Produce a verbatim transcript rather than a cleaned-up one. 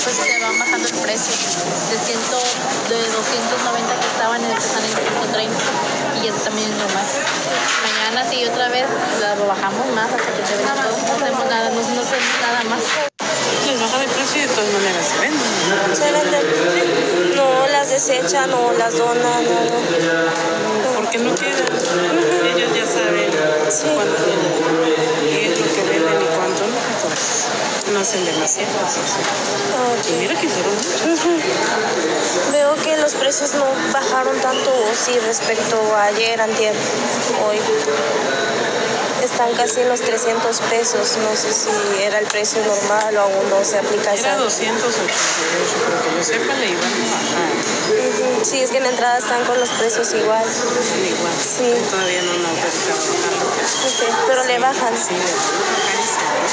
pues se van bajando el precio. De, cien, de doscientos noventa que estaban, están en ciento treinta. Y eso también es lo más. Mañana sí otra vez lo bajamos más hasta que se venda todo. No hacemos nada, no, no hacemos nada más. Les baja de precio y de todas maneras se venden. Se venden. No las desechan o las donan. No, no. Porque no quedan. Uh-huh. Ellos ya saben sí. cuánto qué es lo que venden y cuánto no. Pues no hacen demasiadas. Okay. Y mira que hicieron mucho. Uh-huh. Veo que los precios no bajaron tanto, sí, respecto a ayer, antier, hoy. Están casi en los trescientos pesos. No sé si era el precio normal o aún no se aplica esa. Era doscientos ochenta y ocho, pero que yo sepa le iban a bajar. Uh-huh. Sí, es que en la entrada están con los precios igual. Igual. Sí. Todavía no han autorizado bajarlo. Okay, pero sí, le bajan. Sí, le bajan.